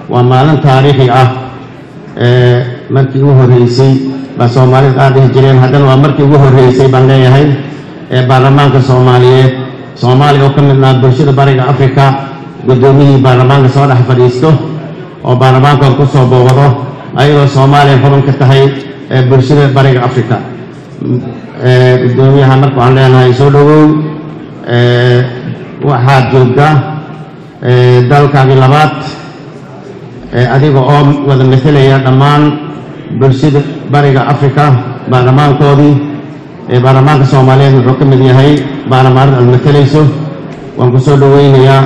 ومالن تاريخي markii ugu horeysay ba Soomaaliyeed aad ay jireen haddana waa markii ugu horeysay baan leeyahay baarlamaanka Soomaaliyeed Soomaaliya oo ka mid ah bulshada bariga Afrika gudoomiyihii baarlamaanka soo dhex fadhiisto oo baarlamaanka ku soo booqdo ayadoo Soomaaliya xubin ka tahay bulshada bariga Afrika gudoomiyaha markuu aan leenahay soo dhawow waxaad joogtaa dalkaagii labaad adiga oo wada metelaya dhammaan bulshada bariga Afrika baarlamaankoodii baarlamaanka Soomaaliyeed wuxuu ka mid yahay baarlamaanada aad metelayso waan ku soo dhaweynayaa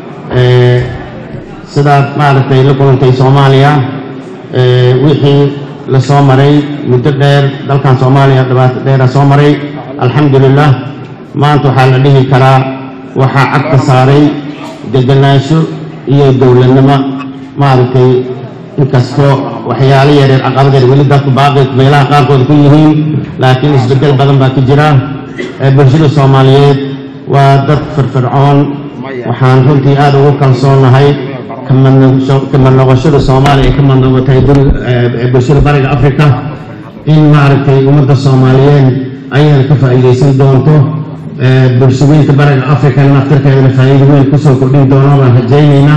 sidaad maaragtay la kulantay Soomaaliya wixii la soo maray muddo dheer dalkan Soomaaliya dhibaato dheer soo maray alxamdulillah maanta waxaa la dhihi karaa waxaa cagta saaray deganaansho iyo dowladnimo maaragtay inkastoo waxyaalo yaryar caqabad weli dadku baaqi meelaha qaarkood ku yihiin laakiin isbedel badan baa ka jira bulshada Soomaaliyeed waa dad firfircoon waxaan runtii aad ugu kalsoonahay kama noqoshada Soomaaliya kama noqotay bulshada bariga Afrika in maaragtay ummadda Soomaaliyeed ayay ka faa'iideysan doonto bulshooyinka bariga Afrika naftirkeeda faa'iido weyn ku soo kordhin doonaan waan rajaynaynaa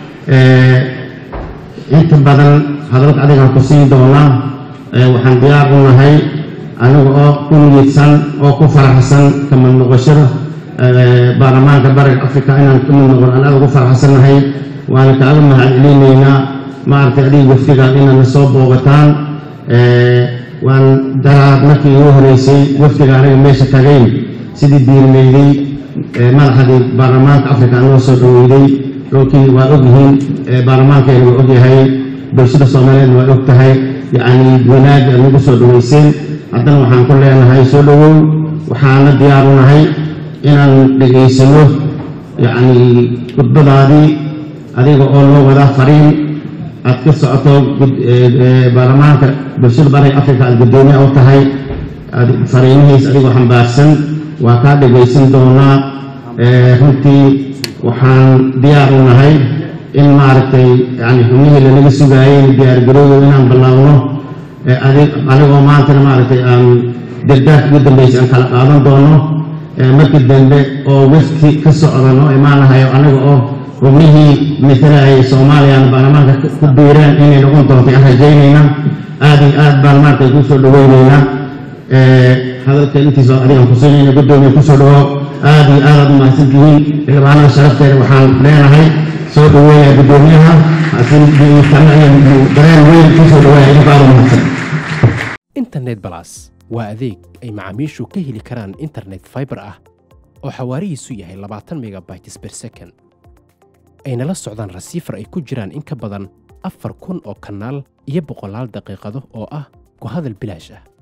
inta badan hadalka adiga ku siin doonaa waxaan diyaar u nahay aniga oo ku niyadsan oo ku faraxsan kama noqoshada baarlamaanka bariga Afrika inaan kama noqon anaga ugu faraxsanahay waana kaaga mahadcelinaynaa maaragtay adiga wafdiga inaad soo boogataan waan daraad markii ugu horeysay wafdiga aniga meesha tagayn sidii diirmeeyay madaxdii baarlamaanka Afrika anoo soo dhaweeyay لكن وأجهين برلمانك وأجهي برشلونة الصوماليين وأجتهي يعني وناد نقصد ويسين عندنا وحنا كلنا هاي سولو وحنا ديارنا هاي إن نجيسلو يعني قبض هذه قولنا وذا فريم أتكسر أطول برلمانك برشلونة بري أفريقيا القديمة أو تهاي فريم هي سألي وحنا باسن وكاد نجيسن دونا هنتي waxaan diyaar u nahay in maaragtay yani xubnihii lanaga sugayay diyaar garowga inaan bilaawno anigoo maantana maaragtay aan dardaarka ugu dambeysay aan kala qaadan doono markii dambe oo wafti ka socdano imaanahayo aniga oo xubnihii metelayay Soomaaliyana baarlamaanka ku biireen inay noqon doonto aan rajaynayna aad iyo aad baan maaragtay ku soo dhaweynaynaa hadalka intiisa adiga ku siinayna gudoomiye ku soo dhawo aad iyo aad u mahadsantihiin ilmaana sharafteeda waxaan leenahay soo dhaweeya gudoomiyaha asin dareen weyn ku soo dhaweeya in baaro mahadsan internet plus waa adeeg ay macaamiishu ka heli karaan internet fiber ah oo xawaarihiisu yahay 20 megabytes per second ayna la socdaan receiver ay ku jiraan in ka badan 4,000 oo kanaal iyo 100 daqiiqado oo ah ku hadal bilaash ah